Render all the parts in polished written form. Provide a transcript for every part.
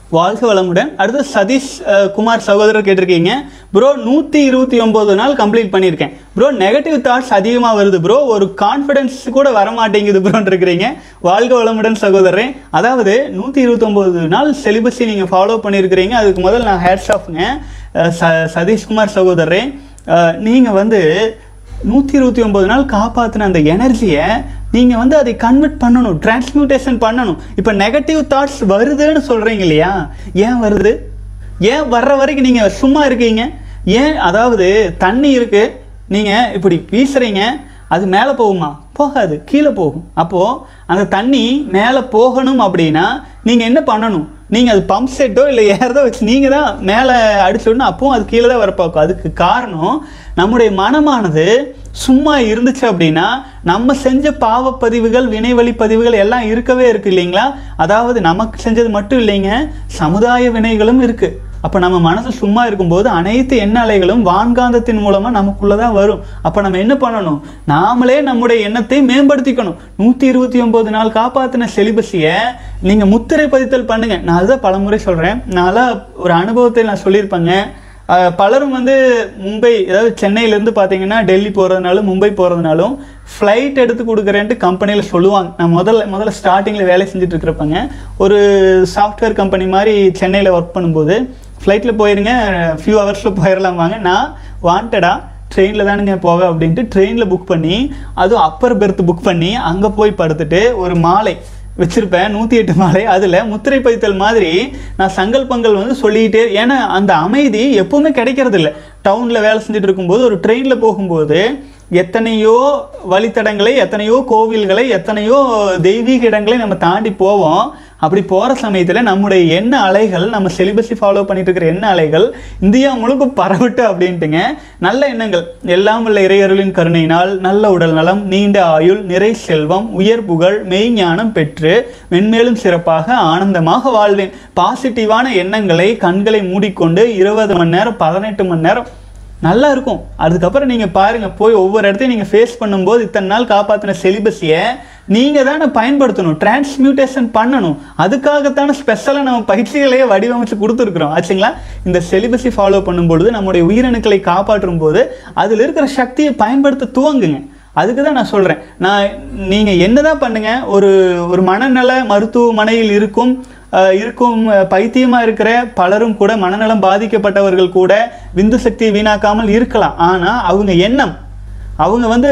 வாழ்க வளமுடன். அடுத்து சதீஷ் குமார் சகோதரர் கேட்டிருக்கீங்க, ப்ரோ 129 நாள் கம்ப்ளீட் பண்ணியிருக்கேன் ப்ரோ, நெகட்டிவ் தாட்ஸ் அதிகமாக வருது ப்ரோ, ஒரு கான்ஃபிடென்ஸ் கூட வர மாட்டேங்குது ப்ரோன்னு இருக்கிறீங்க. வாழ்க வளமுடன் சகோதரரே. அதாவது 129 நாள் செலிபஸை நீங்கள் ஃபாலோ பண்ணியிருக்கிறீங்க, அதுக்கு முதல்ல நான் ஹேட்ஸ் ஆஃப்ங்க சதீஷ்குமார் சகோதரரே. நீங்கள் வந்து 129 நாள் காப்பாற்றின அந்த எனர்ஜியை நீங்கள் வந்து அதை கன்வெர்ட் பண்ணணும், டிரான்ஸ்மியூட்டேஷன் பண்ணணும். இப்போ நெகட்டிவ் தாட்ஸ் வருதுன்னு சொல்கிறீங்க இல்லையா, ஏன் வருது? ஏன் வர்ற வரைக்கும் நீங்கள் சும்மா இருக்கீங்க? ஏன்? அதாவது தண்ணி இருக்குது, நீங்கள் இப்படி வீசுறீங்க, அது மேலே போகுமா? போகாது, கீழே போகும். அப்போது அந்த தண்ணி மேலே போகணும் அப்படின்னா நீங்கள் என்ன பண்ணணும்? நீங்கள் அது பம்ப் செட்டோ இல்லை ஏறதோ வச்சு நீங்கள் தான் மேலே அடிச்சு விடணும், அப்போவும் அது கீழே தான் வரப்பாக்கும். அதுக்கு காரணம் நம்முடைய மனமானது சும்மா இருந்துச்சு அப்படின்னா நம்ம செஞ்ச பாவப்பதிவுகள் வினைவழி பதிவுகள் எல்லாம் இருக்கவே இருக்கு இல்லைங்களா? அதாவது நமக்கு செஞ்சது மட்டும் இல்லைங்க, சமுதாய வினைகளும் இருக்குது. அப்போ நம்ம மனசு சும்மா இருக்கும்போது அனைத்து எண்ண அலைகளும் வான்காந்தத்தின் மூலமாக நமக்குள்ளதான் வரும். அப்போ நம்ம என்ன பண்ணணும்? நாமளே நம்முடைய எண்ணத்தை மேம்படுத்திக்கணும். 129 நாள் காப்பாற்றின செலிபஸியை நீங்கள் முத்திரை பதித்தல் பண்ணுங்க. நான் அதுதான் பலமுறை சொல்கிறேன். நான்லாம் ஒரு அனுபவத்தை நான் சொல்லியிருப்பேங்க. பலரும் வந்து மும்பை, அதாவது சென்னையிலேருந்து பார்த்தீங்கன்னா டெல்லி போகிறதுனாலும் மும்பை போகிறதுனாலும் ஃப்ளைட் எடுத்து கொடுக்குறேன்ட்டு கம்பெனியில் சொல்லுவாங்க. நான் முதல்ல ஸ்டார்டிங்கில் வேலை செஞ்சுட்டு இருக்கிறப்பங்க ஒரு சாஃப்ட்வேர் கம்பெனி மாதிரி சென்னையில் ஒர்க் பண்ணும்போது ஃப்ளைட்டில் போயிருங்க, ஃபியூ ஹவர்ஸில் போயிடலாம் வாங்க. நான் வாண்டடாக ட்ரெயினில் தானுங்க போவேன் அப்படின்ட்டு ட்ரெயினில் புக் பண்ணி, அதுவும் அப்பர் பெர்த் புக் பண்ணி அங்கே போய் படுத்துட்டு ஒரு மாலை வச்சுருப்பேன், 108 மாலை. அதில் முத்திரை பதித்தல் மாதிரி நான் சங்கல்பங்கள் வந்து சொல்லிக்கிட்டே, ஏன்னா அந்த அமைதி எப்போவுமே கிடைக்கிறது இல்லை. டவுனில் வேலை செஞ்சுட்டு இருக்கும்போது ஒரு ட்ரெயினில் போகும்போது எத்தனையோ வழித்தடங்களை, எத்தனையோ கோவில்களை, எத்தனையோ தெய்வீக இடங்களை நம்ம தாண்டி போவோம். அப்படி போகிற சமயத்தில் நம்முடைய எண்ண அலைகள், நம்ம செலிபஸை ஃபாலோ பண்ணிட்டு இருக்கிற எண்ண அலைகள் இந்தியா முழுக்க பரவிட்டு அப்படின்ட்டுங்க, நல்ல எண்ணங்கள், எல்லாம் உள்ள இறையருளின் கருணையினால் நல்ல உடல் நலம், நீண்ட ஆயுள், நிறை செல்வம், உயர் புகழ், மெய்ஞானம் பெற்று மென்மேலும் சிறப்பாக ஆனந்தமாக வாழ்வேன். பாசிட்டிவான எண்ணங்களை கண்களை மூடிக்கொண்டு 20 மணி நேரம் 18 மணி நேரம் நல்லா இருக்கும். அதுக்கப்புறம் நீங்கள் பாருங்கள், போய் ஒவ்வொரு இடத்தையும் நீங்கள் ஃபேஸ் பண்ணும்போது இத்தனை நாள் காப்பாற்றின செலிபஸியை நீங்கள் தானே பயன்படுத்தணும், டிரான்ஸ்மியூட்டேஷன் பண்ணணும். அதுக்காகத்தானே ஸ்பெஷலாக நம்ம பயிற்சிகளையே வடிவமைச்சு கொடுத்துருக்குறோம் ஆச்சுங்களா? இந்த செலிபஸை ஃபாலோ பண்ணும்பொழுது நம்முடைய உயிரணுக்களை காப்பாற்றும் போது அதில் இருக்கிற சக்தியை பயன்படுத்த துவங்குங்க. அதுக்கு தான் நான் சொல்கிறேன். நீங்கள் என்ன தான் பண்ணுங்கள், ஒரு மனநல மருத்துவமனையில் இருக்கும் பைத்தியமாக இருக்கிற பலரும் கூட, மனநலம் பாதிக்கப்பட்டவர்கள் கூட விந்து சக்தியை வீணாக்காமல் இருக்கலாம். ஆனால் அவங்க எண்ணம், அவங்க வந்து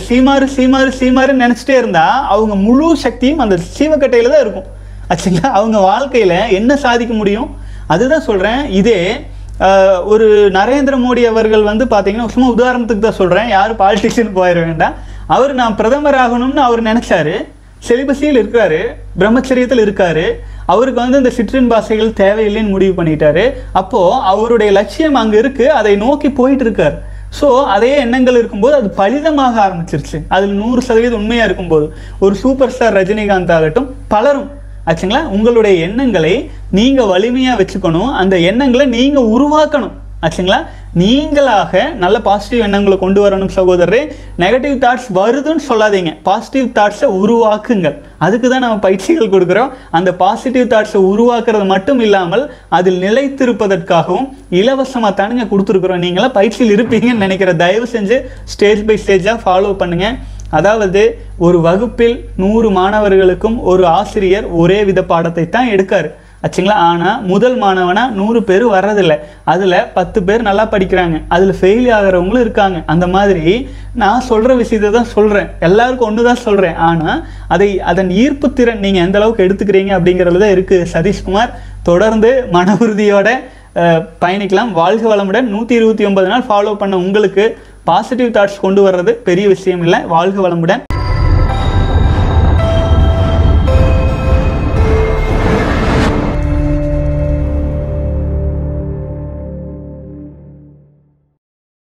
சீமாறுன்னு நினச்சிட்டே இருந்தால் அவங்க முழு சக்தியும் அந்த சீவக்கட்டையில் தான் இருக்கும் ஆச்சுங்களா? அவங்க வாழ்க்கையில் என்ன சாதிக்க முடியும்? அதுதான் சொல்கிறேன். இதே ஒரு நரேந்திர மோடி அவர்கள் வந்து பார்த்தீங்கன்னா, சும்மா உதாரணத்துக்கு தான் சொல்கிறேன், யாரும் பாலிட்டிக்ஸ்னு போயிட வேண்டாம். அவர் நான் பிரதமர் ஆகணும்னு அவர் நினச்சாரு, செலிபஸியில் இருக்காரு, பிரம்மச்சரியத்தில் இருக்காரு, அவருக்கு வந்து இந்த சிற்றின் பாசைகள் தேவையில்லைன்னு முடிவு பண்ணிட்டாரு. அப்போது அவருடைய லட்சியம் அங்கே இருக்குது, அதை நோக்கி போயிட்டு இருக்கார். ஸோ அதே எண்ணங்கள் இருக்கும்போது அது பலிதமாக ஆரம்பிச்சிருச்சு. அதில் 100% உண்மையாக இருக்கும்போது ஒரு சூப்பர் ஸ்டார் ரஜினிகாந்த் ஆகட்டும், பலரும் ஆச்சுங்களா, உங்களுடைய எண்ணங்களை நீங்கள் வலிமையாக வச்சுக்கணும், அந்த எண்ணங்களை நீங்கள் உருவாக்கணும் ஆச்சுங்களா? நீங்களாக நல்ல பாசிட்டிவ் எண்ணங்களை கொண்டு வரணும் சகோதரரே. நெகட்டிவ் தாட்ஸ் வருதுன்னு சொல்லாதீங்க, பாசிட்டிவ் தாட்ஸை உருவாக்குங்கள். அதுக்கு தான் நம்ம பயிற்சிகள் கொடுக்குறோம். அந்த பாசிட்டிவ் தாட்ஸை உருவாக்குறது மட்டும் இல்லாமல் அதில் நிலைத்திருப்பதற்காகவும் இலவசமாக தானுங்க கொடுத்துருக்குறோம். நீங்களாம் பயிற்சியில் இருப்பீங்கன்னு நினைக்கிற, தயவு செஞ்சு ஸ்டேஜ் பை ஸ்டேஜாக ஃபாலோ பண்ணுங்கள். அதாவது ஒரு வகுப்பில் 100 மாணவர்களுக்கும் ஒரு ஆசிரியர் ஒரே வித பாடத்தை தான் எடுக்காரு ஆச்சுங்களா? ஆனால் முதல் மாணவனாக 100 பேர் வர்றதில்லை. அதில் 10 பேர் நல்லா படிக்கிறாங்க, அதில் ஃபெயில் ஆகிறவங்களும் இருக்காங்க. அந்த மாதிரி நான் சொல்கிற விஷயத்தை தான் சொல்கிறேன், எல்லாருக்கும் ஒன்று தான் சொல்கிறேன். ஆனால் அதன் ஈர்ப்பு திறன் நீங்கள் எந்த அளவுக்கு எடுத்துக்கிறீங்க அப்படிங்கிறது தான் இருக்குது. சதீஷ்குமார், தொடர்ந்து மன உறுதியோட பயணிக்கலாம். வாழ்க வளமுடன். 129 நாள் ஃபாலோ பண்ண உங்களுக்கு பாசிட்டிவ் தாட்ஸ் கொண்டு வர்றது பெரிய விஷயம் இல்லை. வாழ்க வளமுடன்.